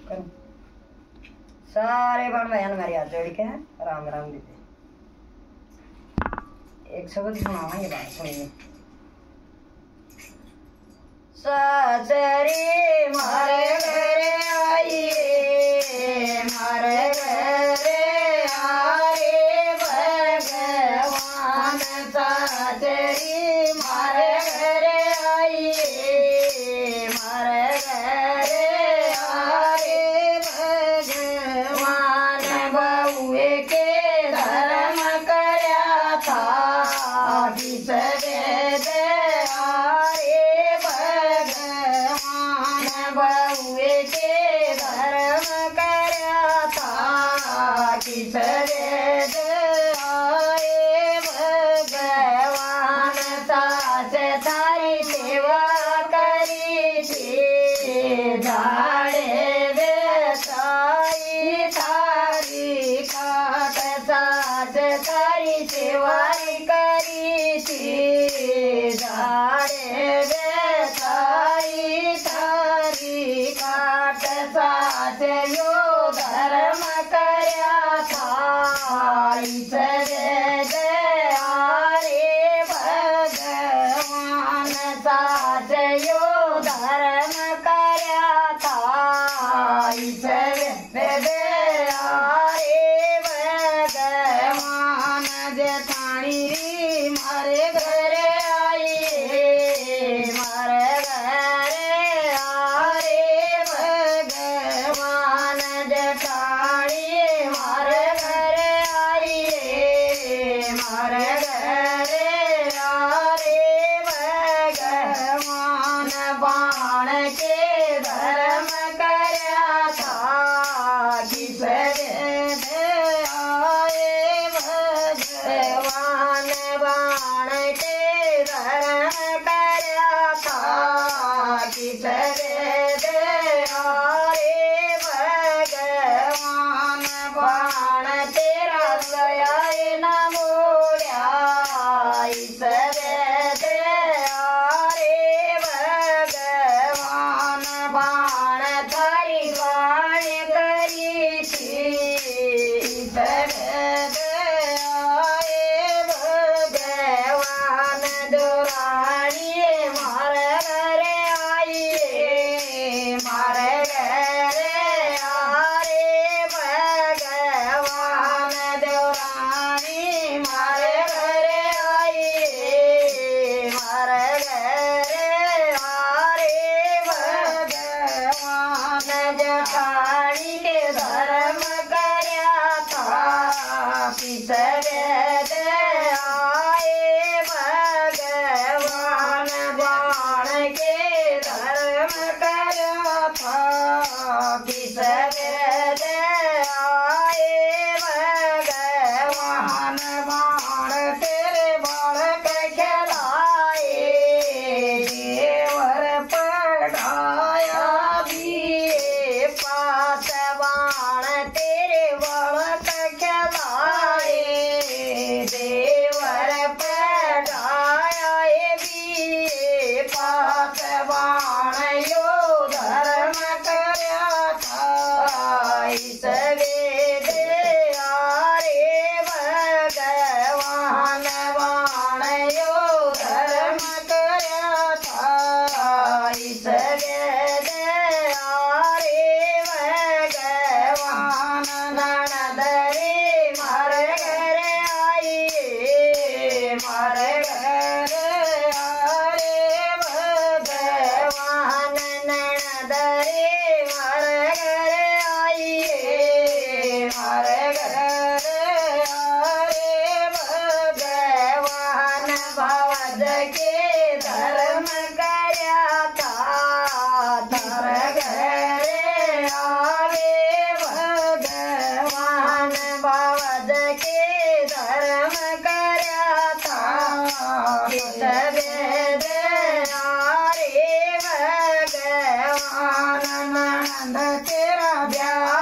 करो। सारे बन बहन मेरे हाथ जोड़ के राम राम दीदी। एक शब्द सुनावांगे, बात सुनिए। सासरी मारे घरे आइए, मारे घरे आए भगवान। सासरी मारे घरे आइए, मारे घरे आए भगवान। बहुए के धर्म करया था, बिसरे दे आए भगवान। बहुए के धर्म करया था, बिसरे दे आए भगवान। सास थारी सेवा करी थी, झाड़े बेसाई थारी काट। सास थारी सेवा करी थी, झाड़े बेसाई थारी काट। सास यो धर्म करया था, ईश्वरे दे आरे भगवान। सास यो धर्म करया था, ईश्वरे दे आरे भगवान। जेठानी री मारे घरे आइए, मारे घरे आरे भगवान। जेठानी मारे घरे आइए, मारे घरे आरे भगवान। बाण के धर्म करया था, किसरे दे आए भगवान। बाण के धर्म करया था, किसरे दे आए भगवान। बाण तेरा गया न मोड़या, ईश्वरे दे आरे भगवान। बाण थारी बाण करी थी, ईश्वरे दे आए भगवान। दुरानी मारे घरे आइए, मारे घरे आरे भगवान। दुरानी मारे घरे आइए, मारे घरे आरे भगवान। जेठानी के धर्म करया था, पिसरे दे आए भगवान। बाण के धर्म करया था, पिसरे दे आए भगवान। बाण तेरे बालक खिलाए, देवर पढ़ाया भी पास। बाण तेरे बालक खिलाए, देवर पढ़ाया भी पास। बाण यो धर्म करया था, ईश्वरे दे आरे भगवान। बाण यो धर्म करया था, ईश्वरे दे आरे भगवान। ननद रे मारे घरे आइए, मारे घरे आरे भगवान। ननद रे मारे घरे आइए, मारे घरे आरे भगवान। भवद के धर्म करया था, धर घरे आवे भगवान। भवद के धर्म करया था, ईश्वरे दे आरे भगवान। ननद तेरा ब्याह